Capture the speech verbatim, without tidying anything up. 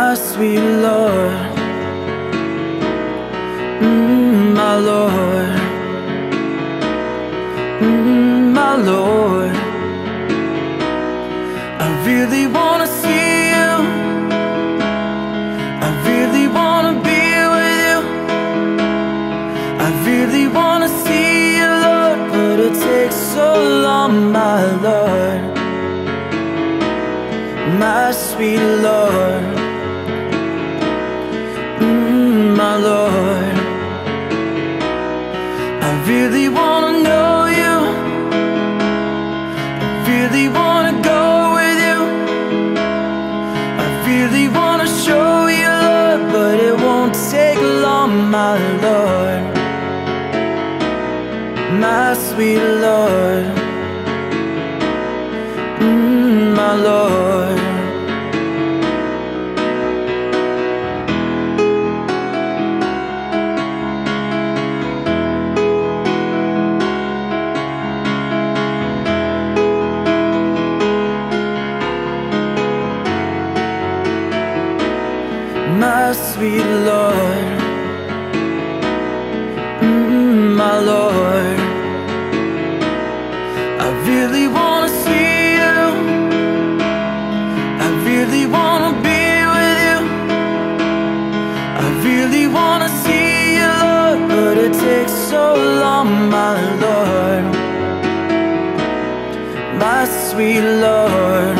my sweet Lord, mm, my Lord, mm, my Lord. I really wanna see you, I really wanna be with you, I really wanna see you, Lord, but it takes so long, my Lord, my sweet Lord, mm, my Lord. I really wanna know you, I really wanna go with you, I really wanna show you love, but it won't take long, my Lord, my sweet Lord, mm, my Lord. My sweet Lord, mm, my Lord. I really wanna see you, I really wanna be with you, I really wanna see you, Lord, but it takes so long, my Lord, my sweet Lord,